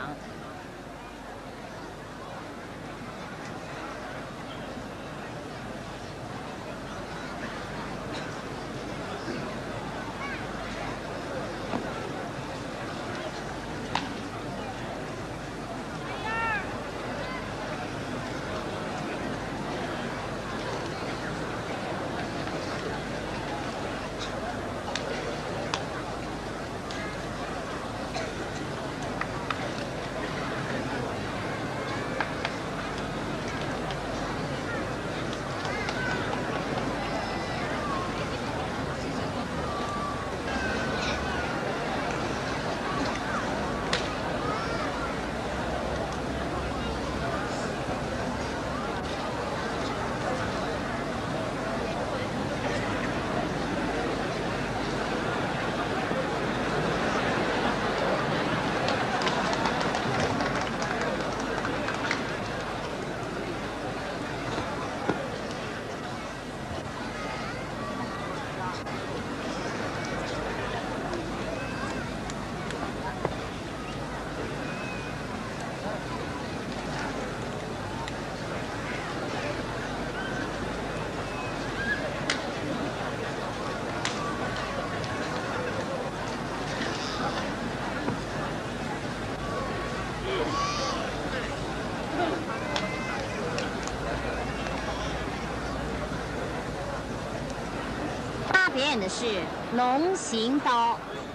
他表演的是龙行刀。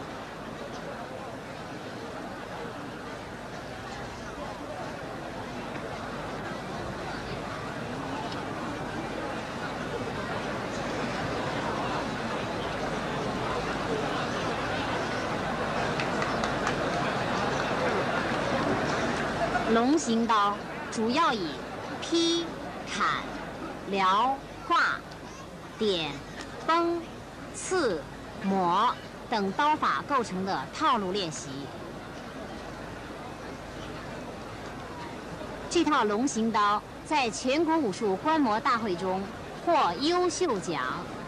龙行刀主要以劈、砍、撩、挂、点、崩、刺、磨等刀法构成的套路练习。这套龙行刀在全国武术观摩大会中获优秀奖。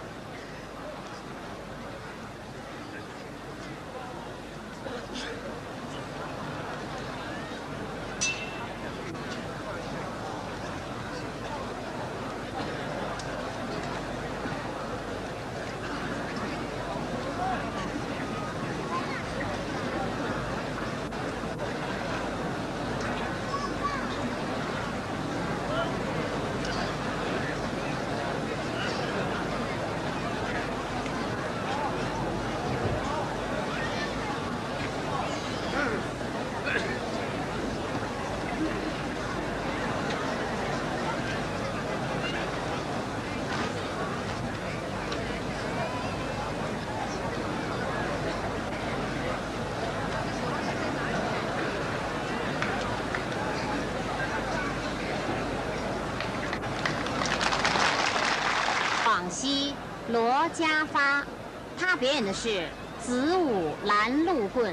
广西罗家发，他表演的是子午拦路棍。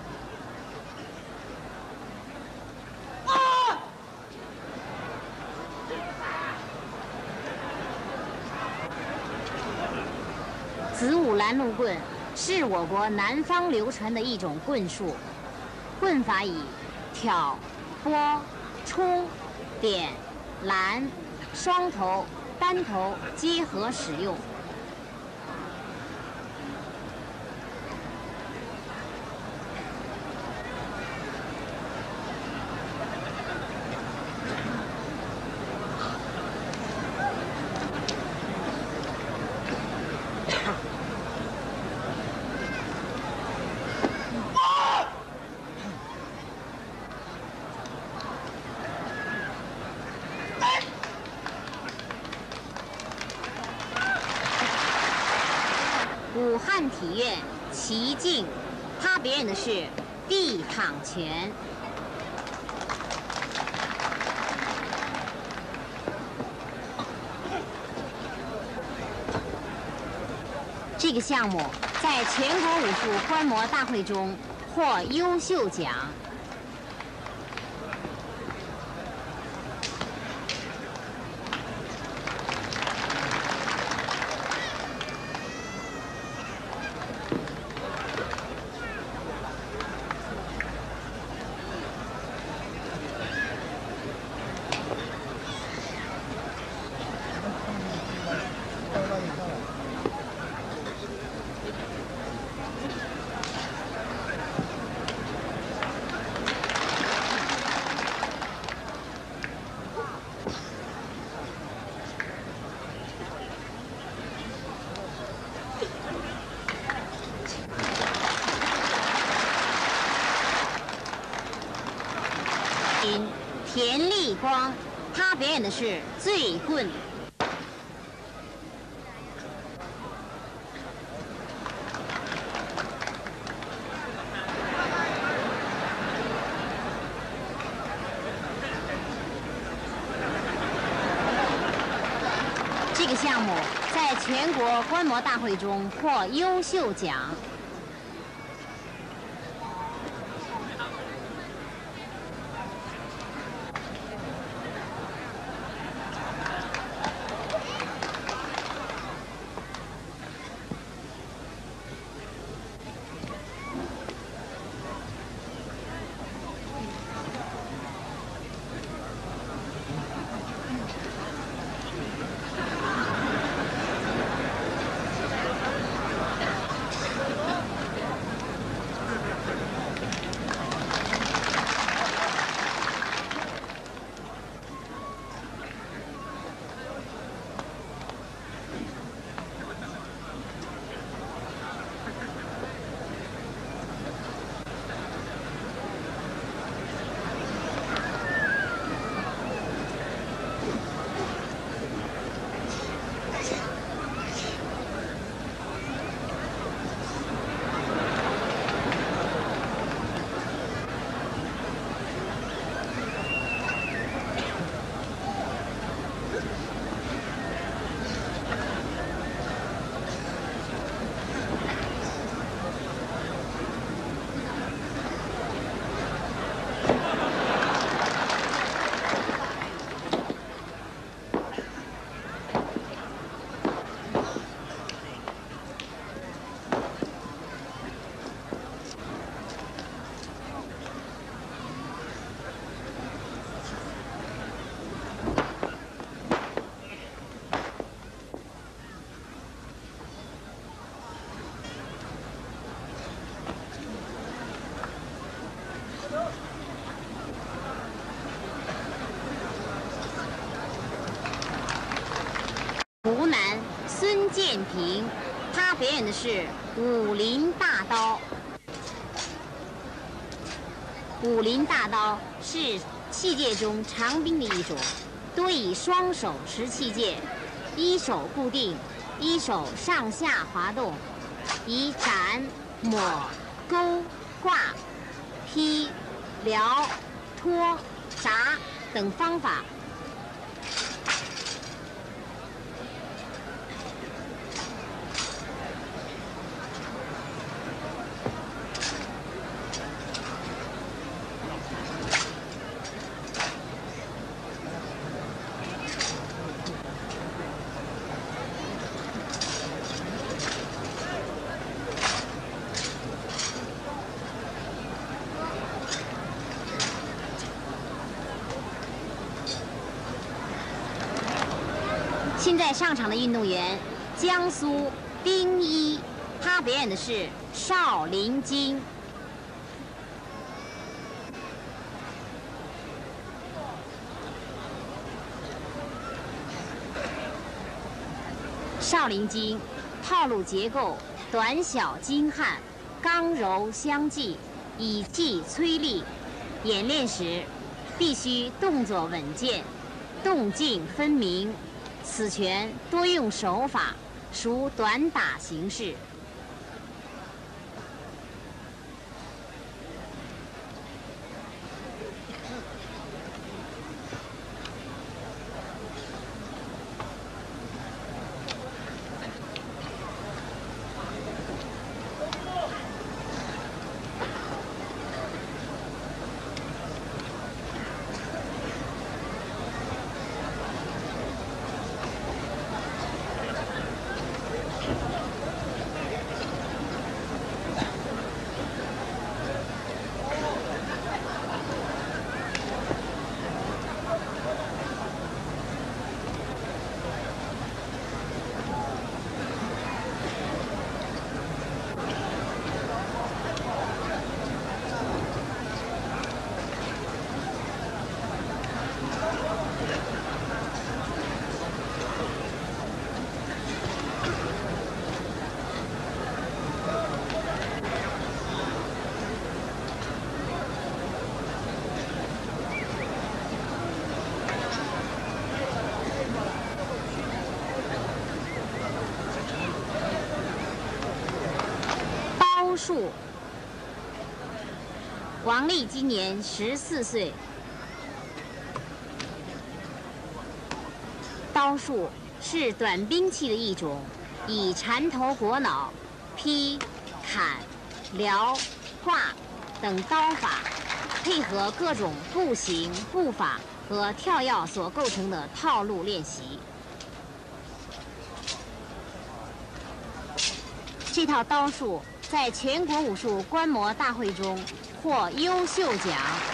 子午拦路棍是我国南方流传的一种棍术，棍法以挑、拨、冲、点、拦、双头、单头结合使用。武汉体院齐静，他表演的是地躺拳。这个项目在全国武术观摩大会中获优秀奖。田立光，他表演的是醉棍。这个项目在全国观摩大会中获优秀奖。 建平，他表演的是武林大刀。武林大刀是器械中长兵的一种，多以双手持器械，一手固定，一手上下滑动，以斩、抹、勾、挂、劈、撩、拖、扎等方法。现在上场的运动员，江苏丁一，他表演的是少林经。少林经套路结构短小精悍，刚柔相济，以技催力。演练时必须动作稳健，动静分明。此拳多用手法，属短打形式。术，王丽今年十四岁。刀术是短兵器的一种，以缠头裹脑、劈、砍、撩、挂等刀法，配合各种步行、步法和跳跃所构成的套路练习。这套刀术在全国武术观摩大会中获优秀奖。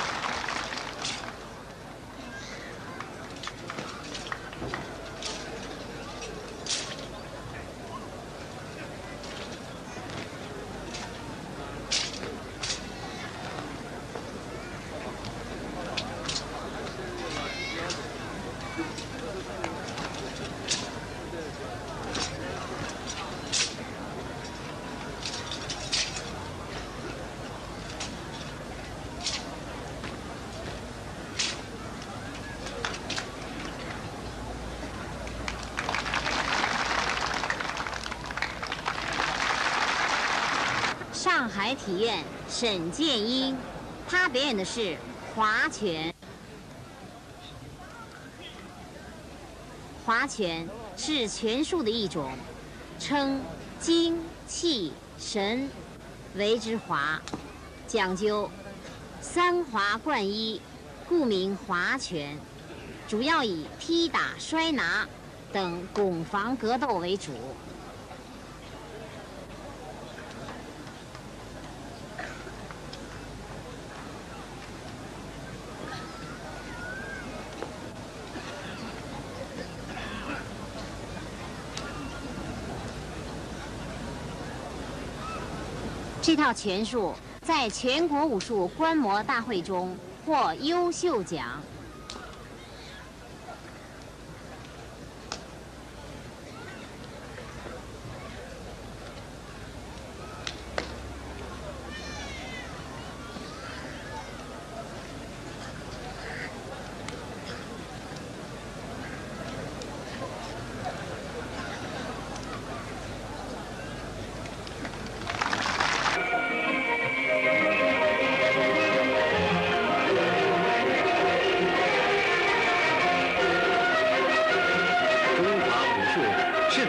上海体院沈建英，他表演的是划拳。划拳是拳术的一种，称精、气、神为之划，讲究三划贯一，故名划拳。主要以踢打、摔拿等攻防格斗为主。这套拳术在全国武术观摩大会中获优秀奖。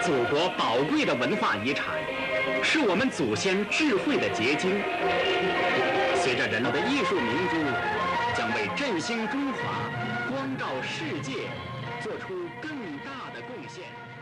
祖国宝贵的文化遗产，是我们祖先智慧的结晶。随着人类的艺术明珠，将为振兴中华、光照世界做出更大的贡献。